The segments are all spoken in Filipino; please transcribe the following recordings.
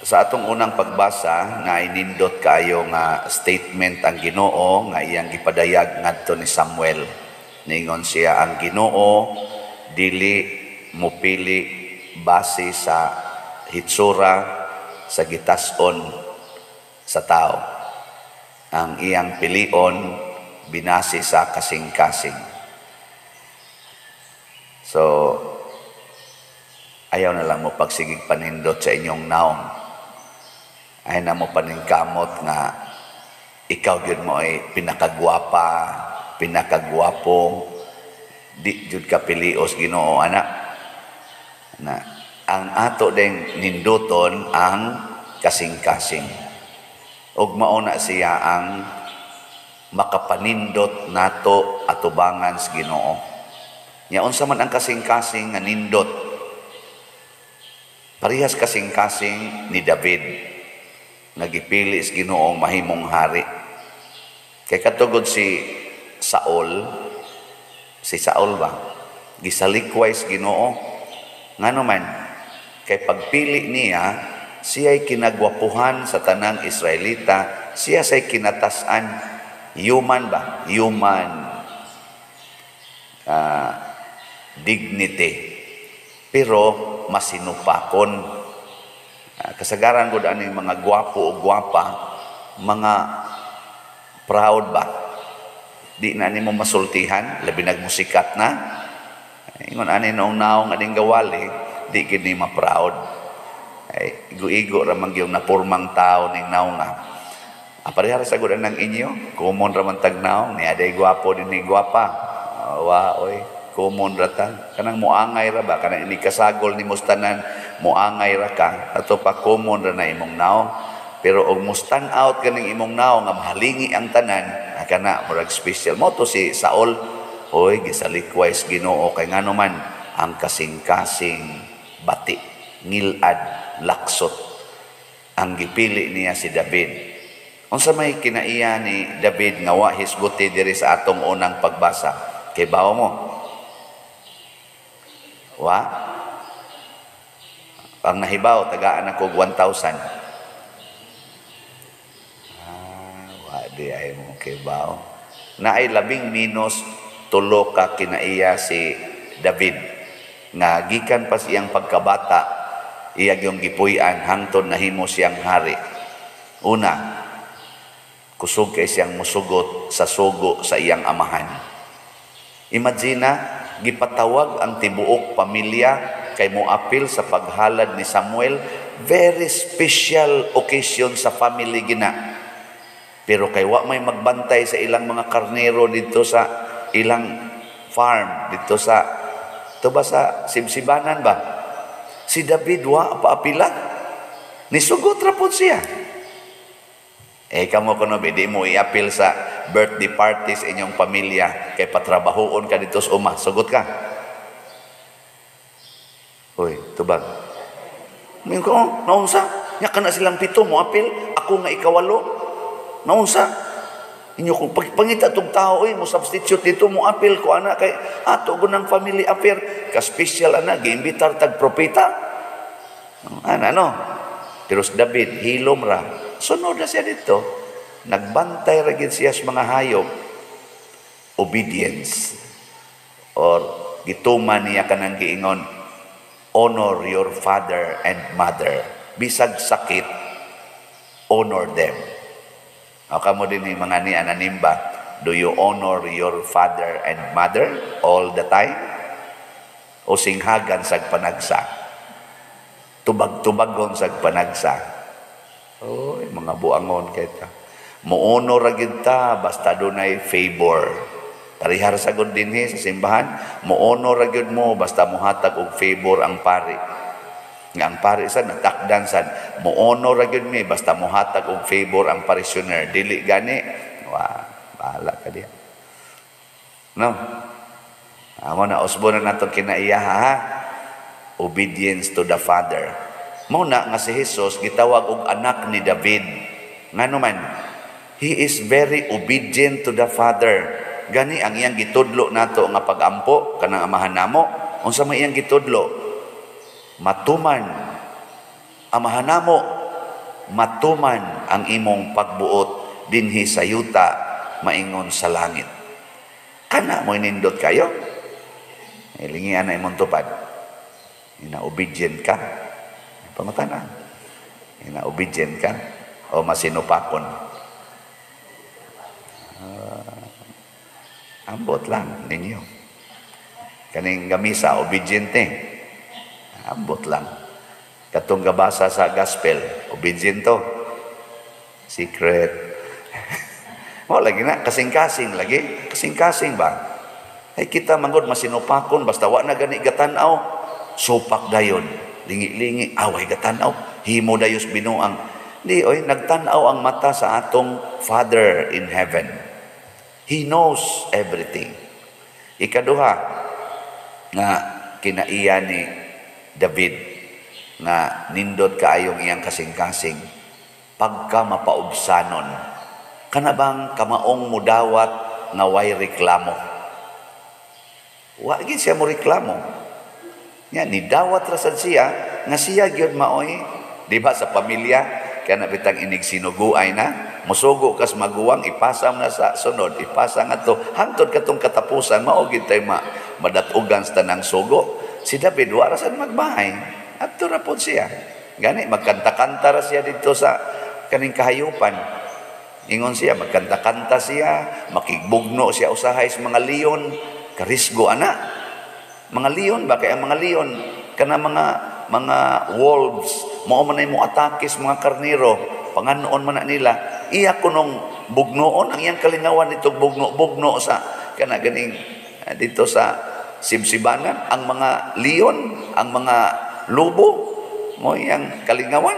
Sa atong unang pagbasa nga inindot kaayo nga statement ang Ginoo nga iyang gipadayag ngadto ni Samuel. Ningon siya, ang Ginoo dili mopili base sa hitsura sa gitas-on sa tao. Ang iyang pilion binase sa kasing-kasing. So ayaw na lang mo pagsigig panindot sa inyong naong. Ay na mo paningkamot nga ikaw gyud mo ay pinakagwapa, pinakagwapo, di jud ka pilios Ginoo ana. Na ang ato ding ninduton ang kasing-kasing. Ug mao na siya ang makapanindot nato atubangan sa Ginoo. Nya unsa man ang kasing-kasing nga nindot? Parehas kasing-kasing ni David nagipili sa Ginoong mahimong hari. Kay katugod si Saul ba? Gisalikway sa Ginoo. Ngano man, kay pagpili niya, siya'y kinagwapuhan sa tanang Israelita, siya siya'y kinatasan. Human ba? Human dignity. Pero masinupakon. Kasagaran gud aning mga gwapo o gwapa, mga proud ba? Di na nimo masultihan, labi nagmusikat na. Ingon ani noong naong aning gawali, di gid ni ma-proud. Ay igo-igo ra man gyud napurmang tao ning naong nga. Aparehara sa gud nang inyo, common ra man tag naong ni aday gwapo din ni gwapa. Wa oy, common ra ta. Kanang muangay ra ba kanang ini kasagol ni mustanan muangay ra ka ato pa common ra na imong naong. Pero og mo stand out kaning imong naong nga mahalingi ang tanan kana murag special mo to si Saul. Oy gisalikway sa Ginoo kay ngano man ang kasing-kasing bati ngilad laksot ang gipili niya si David. Unsa may kinaiya ni David nga wa hisguti diri sa atong unang pagbasa? Kay bawo mo wa ang nahibaw, tagaan ako 1,000. Wadi ay mo kibaw. Na ay 10 minus tulo ka kinaiya si David. Nga gikan pa siyang pagkabata, iyag yung gipuy-an, hangtod nahimo siyang hari. Una, kusog kay siyang musugot sa sugo sa iyang amahan. Imagine, gipatawag ang tibuok pamilya kay moapil sa paghalad ni Samuel. Very special occasion sa family gina. Pero kay wa may magbantay sa ilang mga karnero dito sa ilang farm dito sa sa Sibsibanan ba? Si David wa paapila. Nisugot ra pud siya. Kamo kuno di mo iapil sa birthday parties inyong pamilya kay patrabahoon ka dito sa uma. Sugot ka. Hoy, tubag. Mingo ko, naunsa? Nya kana silang 7 mo apil, ako nga ikawalo. Naunsa? Inyo kung pangita tong tao mo substitute dito mo apil ko ana kay ato gunang family affair ka special ana giimbitar tag propeta. Ana no. Pero si David hilom ra. Sunod na siya dito. Nagbantay ra gid siya sa mga hayop. Obedience. Or gituman niya kanang giingon, honor your father and mother. Bisag sakit, honor them. Kamo din yung mga ni ananimba, do you honor your father and mother all the time? O singhagan sag panagsa? Tubag-tubagon sag panagsa? Oy, mga buangon kita. Muono ra gid ta basta dunay favor. Parihar sa gud dinhi sa simbahan, muono ra gyud mo basta muhatag og favor ang pari. Nga ang pari sad natakdan sad, muono ra gyud mi basta muhatag og favor ang parishioner. Dili gani, bahala ka diha. No. Amo na usbo na nato kinaiya ha. Obedience to the Father. Mao na nga si Jesus gitawag og anak ni David. Ngano man, he is very obedient to the Father. Gani ang iyang gitudlo nato nga pagampo kanang amahan namo. Unsa may iyang gitudlo? Matuman amahan namo matuman ang imong pagbuot dinhi sa yuta maingon sa langit. Kana mo inindot kayo, ilingian na imong tupad. Ina-obedient ka. Pangutana. Ina-obedient ka o masinupakon. Ambot lang ninyo. Kaning gamisa, obedient ambot lang. Katong gabasa sa gospel, obedient to. Secret. Lagi na, kasing-kasing lagi. Kasing-kasing ba? Ay kita manggod masinupakon, basta wa na gani gatanaw, supak dayon. Lingi-lingi, away gatanaw, himo dayos binuang. Di, oy, nagtanaw ang mata sa atong Father in heaven. He knows everything. Ikaduha, nga kinaiya ni David, nga nindot kaayong iyang kasing-kasing, pagka mapaubsanon, kanabang kamaong mudawat nga way reklamo. Wa gid siya mo reklamo. Nya ni dawat rasad siya nga siya gyud maoy, di ba sa pamilya kana bitang inig sinuguay na, musugo kas maguwang ipasam na sa sunod, ipasa nga to hangtod katong katapusan mao gid tay madatugan sa tanang sugo. Si David wa rasad magbahay. Adto ra pod siya. Gani magkanta-kanta ra siya dito sa kaning kahayupan. Ingon siya, magkanta-kanta siya, makigbugno siya usahay sa mga leon, karisgo ana. Mga leon ba kay ang mga leon kana mga wolves, mao man ay mo atake sa mga karnero, panganoon man na nila. Iya kunong bugnoon ang iyang kalingawan nitong bugno sa kana ganing dito sa sibsibanan ang mga leon, ang mga lobo, mo iyang kalingawan.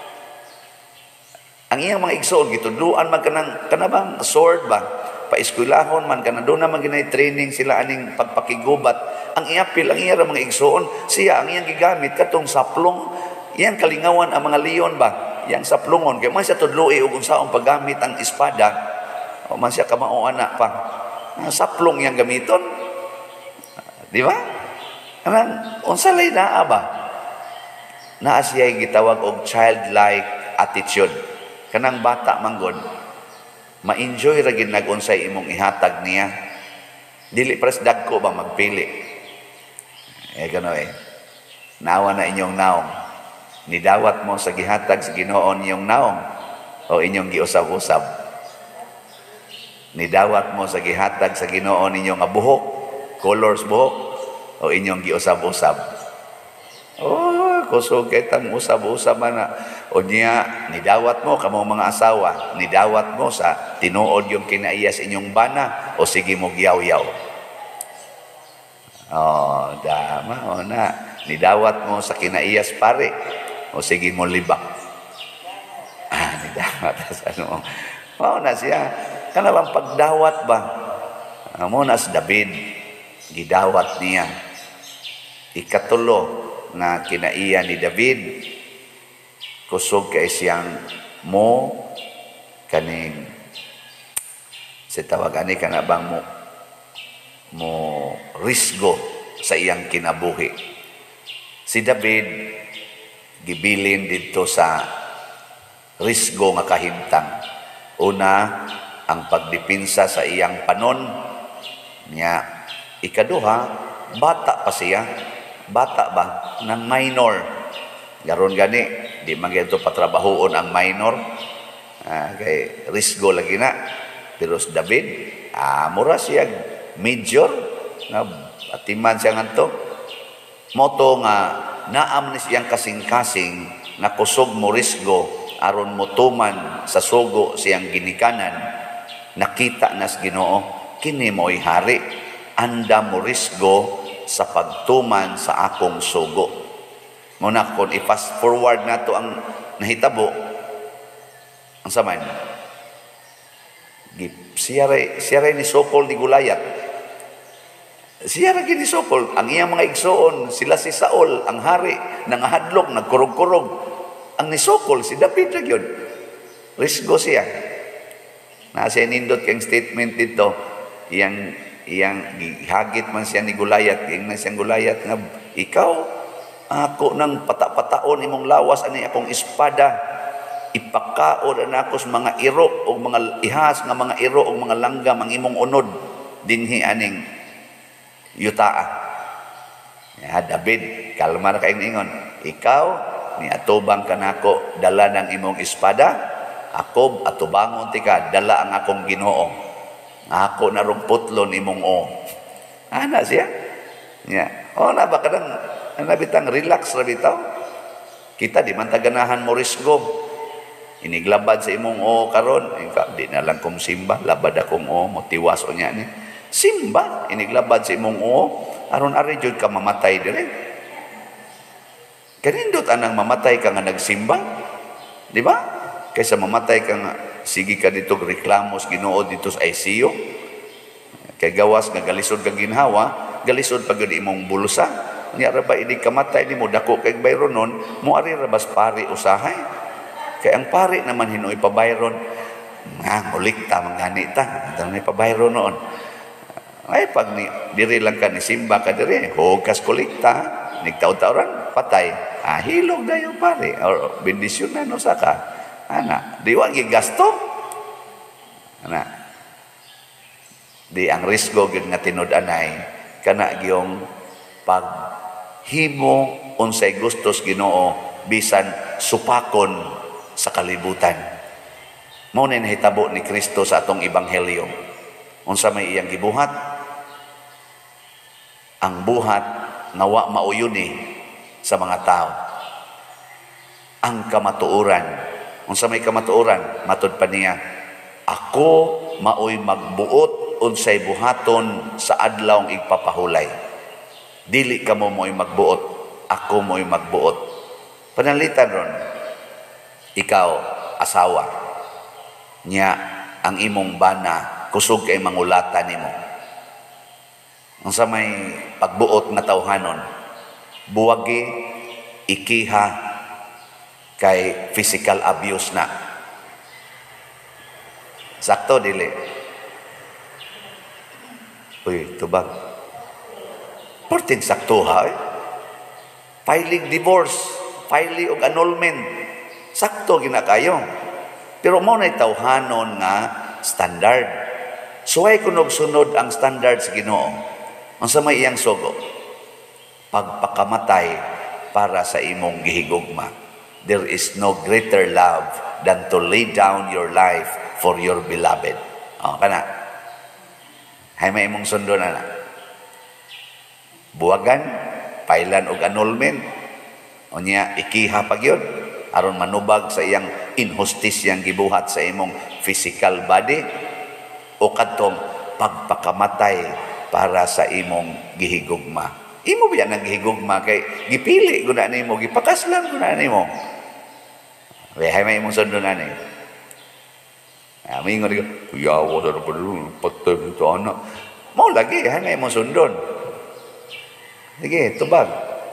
Ang iyang mga igsoon gitudluan man kanabang sword ba, paeskwelahon man kana do na man ginay training sila aning pagpakigubat. Ang iapil ang iyang mga igsoon, siya ang iyang gigamit katong saplong, iyang kalingawan ang mga leon ba, iyang saplongon kay man siya tudloi og unsaon paggamit ang espada, o man siya kamao ana pa. Saplong iyang gamiton. Di ba? Kanang unsa lay naa ba? Naa siya gitawag og childlike attitude. Kanang bata manggod, ma-enjoy ra gid nag-unsay imong ihatag niya. Dili pres dagko ba magpili. Gano nawa na inyong naong. Nidawat mo sa gihatag sa Ginoo inyong naong o inyong giusab-usab. Nidawat mo sa gihatag sa Ginoo inyong nga buhok, colors buhok o inyong giusab-usab. Kusog kay tang usab-usab na. O niya, nidawat mo kamo mga asawa, nidawat mo sa tinuod yung kinaiyas inyong bana o sige mo giyaw-yaw. Dama o na. Nidawat mo sa kinaiyas pare o sige mo libak. Nidawat sa ano. Na siya. Kanabang pagdawat ba? Muna si David, gidawat niya. Ikatulo na kinaiya ni David, kusog kay siyang mo kaning sa tawag ani kanabang mo risgo sa iyang kinabuhi. Si David gibilin dito sa risgo nga kahimtang. Una, ang pagdipinsa sa iyang panon niya. Ikaduha, bata pa siya. Bata ba? Nang minor. Garon gani, di man ganito patrabahoon ang minor. Kay risgo lagi na. Pero si David, mura siya major. Atiman siya nga to. Moto nga, naam ni siyang kasing-kasing na kusog mo risgo aron motuman sa sugo siyang ginikanan. Nakita nas Ginoo, kini mo'y hari. Anda mo risgo sa pagtuman sa akong sugo. Muna kung i-fast forward na to ang nahitabo, ang saman, siya rin ni Sokol ni Gulayat. Siya rin ni Sokol. Ang iyang mga igsoon, sila si Saul, ang hari, nangahadlok, nagkurog-kurog. Ang ni Sokol, si David na yun. Risgo siya. Nasa nindot kang statement dito, iyang hagit man siya ni Gulayat, iyang na siyang Gulayat nga, ikaw, ako nang pata-pataon imong lawas ani akong espada. ipakaon na ako sa mga iro o mga ihas nga mga iro o mga langgam ang imong unod dinhi aning yutaa. Ya, David, kalma na kayong ingon. Ikaw, ni atubang ka nako, dala ng imong espada, ako atubangon ti ka, dala ang akong Ginoo. Ako na rumputlon imong o. Ana siya. Ya. O na ba kadang nabitang relax ra bitaw. Kita di man taganahan mo risgo. Iniglabad sa imong o karon, di na lang kong simba, labad akong o, motiwas o niya ni. Simba, iniglabad sa imong o, aron ari jud ka mamatay dire. Kanindot anang mamatay ka nga nagsimba, di ba? Kaysa mamatay ka nga, sige ka dito reklamos Ginoo dito sa ICU. Kay gawas nga galisod kang ginhawa, galisod pag imong bulsa. Nya ra ba ini kamatay nimo dako kay bayron nun, mo ari ra bas pari usahay. Kaya ang pari naman hinoy pabayron, nga ulikta manggani ta, ito na pabayron noon. Ay pag diri lang ka ni simba ka diri, hugas kulikta, nigtaw-tawran, patay. Hilog na yung pari, or bendisyon na no saka. Ana, di wag gasto. Ana. Di ang risgo gyud nga tinud-anay kana gyung paghimo unsay gustos Ginoo bisan supakon sa kalibutan. Mao na nahitabo ni Kristo sa atong ebanghelyo. Unsa may iyang gibuhat? Ang buhat nawa mauyuni sa mga tao. Ang kamatuoran. Unsa may kamatuoran? Matud pa niya, ako maoy magbuot unsay buhaton sa adlawng igpapahulay. Dili kamo mo'y magbuot, ako mo'y magbuot. Panalitan ron, ikaw, asawa, niya ang imong bana, kusog kay mangulatan nimo. Ang sa may pagbuot na tawhanon, buwagi, ikiha, kay physical abuse na. Sakto, dili. Uy, tubag. Porting sakto ha, eh. Filing divorce, filing og annulment, sakto ginakayo. Pero mo na tawhanon nga standard. Suway kunog sunod ang standard sa Ginoo. Ang sa may iyang sugo, pagpakamatay para sa imong gihigugma. There is no greater love than to lay down your life for your beloved. O, kana. Hay may imong sundo na na. Buwagan, pailan og annulment. O niya, ikiha pag yun. Aron manubag sa iyang injustisyang gibuhat sa imong physical body o kadtong pagpakamatay para sa imong gihigugma. Imo biya nang gihigugma kay gipili gud na nimo, gipakaslan gud na nimo. Hay may imong sundo na ni. Mingon ko, yawa na pa rin, patay ito anak. Mau lagi, hay may imong sundon. Sige, tubag.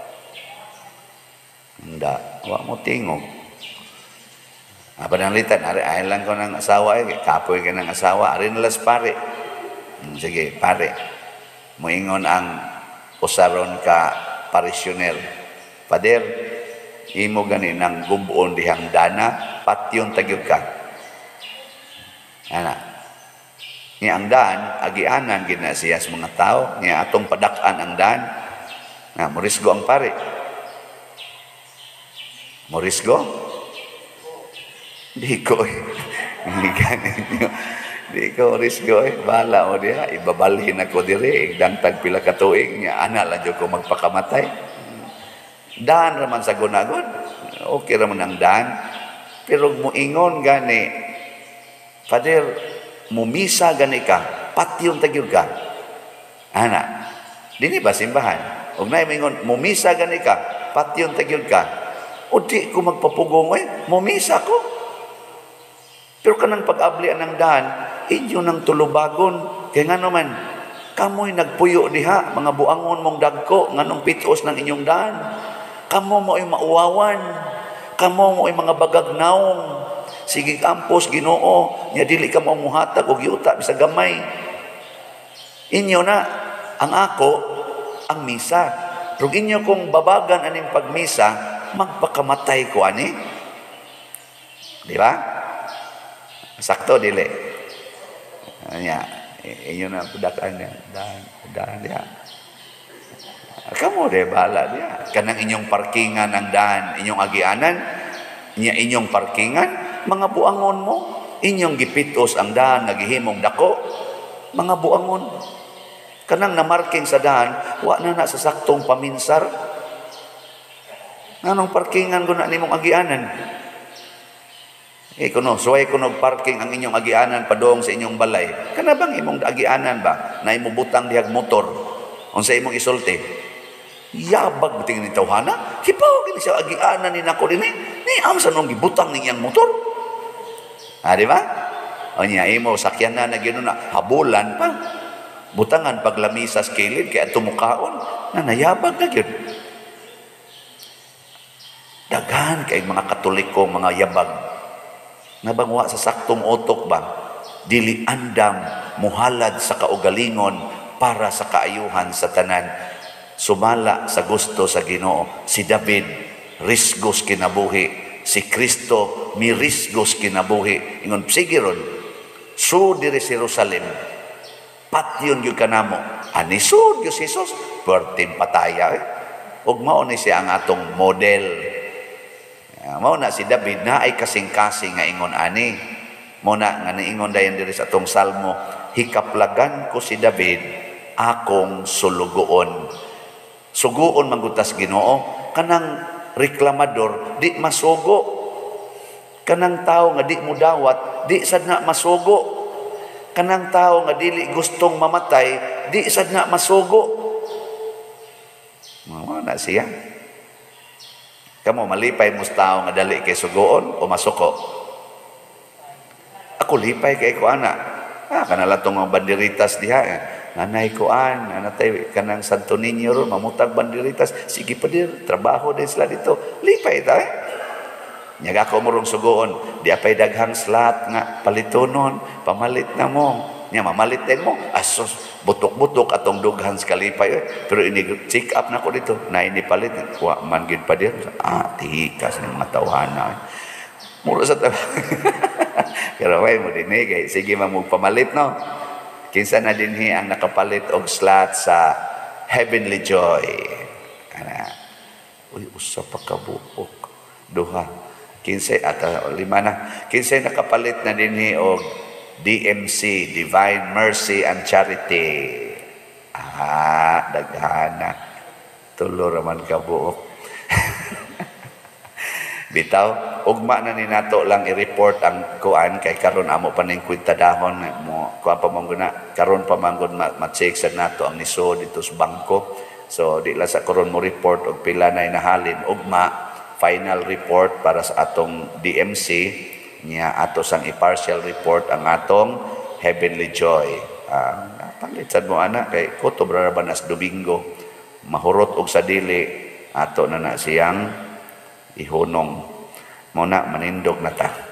Hindi, wak mo tingog. Pananglitan, ay lang ko ng asawa, kapoy ka ng asawa, ari nalas pare. Sige, pare. Muingon ang usaron ka parisyoner. Pader, imo gani ng gubon dihang dana, patyon tagyod ka. Ana. Ni ang daan, agianan gina siya sa mga tao, ni atong padakan ang daan. Na, morisgo ang pare. Morisgo? Di ko di ko morisgo bala o diha, ibabalhin ako diri, igdantag pila ka tuig niya, ana lang ko magpakamatay. Daan raman sa gunagod, okay raman ang daan, pero muingon gani, Father, mumisa gani ka, patyon tagyod ka. Ana, dini ba simbahan? Huwag na imingon, mumisa gani ka, patyon tagyod ka. O di ko magpapugong, mumisa ko. Pero kanang pag-ablian ng daan, inyo ng tulubagon. Kaya nga naman, kamo'y nagpuyo diha, mga buangon mong dagko, nganong pitos ng inyong daan. Kamo mo'y mauwawan, kamo mo'y mga bagagnaong. Sige kampos, Ginoo, niya dili ka mamuhatag o giuta, bisa gamay. Inyo na, ang ako, ang misa. Pero inyo kung babagan aning pagmisa, magpakamatay ko ani. Di ba? Sakto dili. Nya, inyo na pudakan niya. Daan dia. Kamu de bala dia. Kanang inyong parkingan ang daan, inyong agianan, inyong parkingan, mga buangon mo. Inyong gipitos ang daan, nagihimong dako, mga buangon. Kanang namarking sa daan, wa na sa saktong paminsar. Anong parkingan ko na nimong agianan? Kuno, suway kuno parking ang inyong agianan padong sa inyong balay. Kana bang imong agianan ba na imong butang dihag motor? Unsa imong isulti? Yabag biting ni tawhana. Hipaw kini sa agianan ni nako dinhi. Ni amsa nung gibutang niyang motor. Di ba? O niya imo sakyan na gyud na habulan pa. Butangan paglamisa sa kilid kay adto mukaon na nayabag na gyud. Daghan kay mga Katoliko, mga yabag. Nabangwa sa saktong utok ba? Dili andam muhalad sa kaugalingon para sa kaayuhan sa tanan. Sumala sa gusto sa Ginoo. Si David risgos kinabuhi. Si Kristo mirisgos kinabuhi. Ingon sige ron. So diri sa Jerusalem. Patyon gyud kanamo. Ani sud gyud si Jesus pertim pataya. Ug mao ni siya ang atong model. Mao na si David na ay kasing-kasing nga ingon ani. Mao na nga niingon dayon diri sa atong salmo, hikaplagan ko si David akong sulugoon. Suguon manggutas Ginoo kanang reklamador di masugo. Kanang tao nga di mudawat di sad na masugo. Kanang tao nga dili gustong mamatay di sad na masugo. Mao na siya. Kamu malipay mo tao nga dali kay sugoon o masuko? Ako lipay kay ko ana. Kanala tong mga banderitas diha. Nanay ko anatay kanang Santo Niño ron mamutag banderitas. Sige pa dir, trabaho din sila dito. Lipay ta. Nyaga ko mo rong sugoon. Di apay daghang slot nga palitonon, pamalit na mo. Nya mamalit din mo. Asos, butok-butok atong dughan sa kalipay. Pero ini check up na ko dito. Na ini palit. Wa man gid pa dir. Tikas ng mga tawhana. Muro sa pero way mo din kay sige mamugpamalit no. Kinsa na dinhi ang nakapalit og slot sa Heavenly Joy. Uy, usa pa ka buok. Duha. Kinsay at lima na. Kinsay nakapalit na dinhi og DMC, Divine Mercy and Charity. Daghana. Tulo raman ka buok. Bitaw, ugma na ni nato lang i-report ang kuan kay karon amo pa ning kwintadahon mo kuan pa mangguna karon pa manggod ma-check sa nato ang nisod dito sa bangko. So di la sa karon mo report og pila na nahalin ugma final report para sa atong DMC niya ato sang i-partial report ang atong Heavenly Joy. Palitsan mo ana kay kutob ra banas Domingo mahurot og sa dili ato na siyang ihunong mo na manindog na ta.